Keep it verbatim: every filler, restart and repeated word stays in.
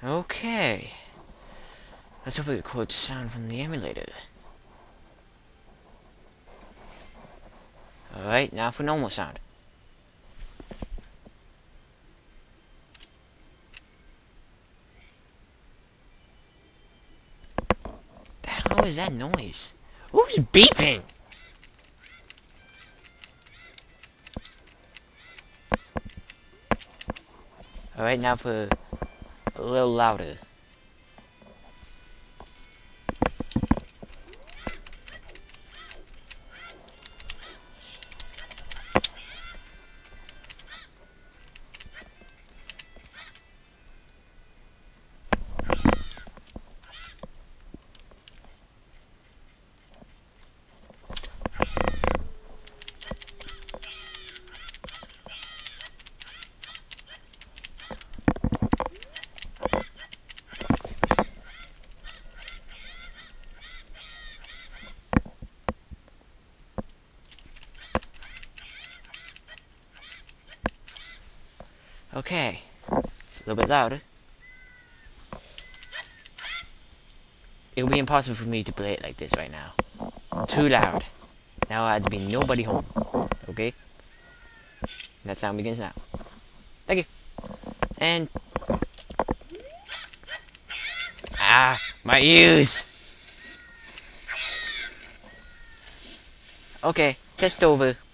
Okay. Let's hope we record sound from the emulator. Alright, now for normal sound. The hell is that noise? Who's beeping? Alright, now for a little louder. Okay, a little bit louder. It'll be impossible for me to play it like this right now. Too loud. Now I had to be nobody home. Okay? That sound begins now. Thank you. And... Ah, my ears! Okay, test over.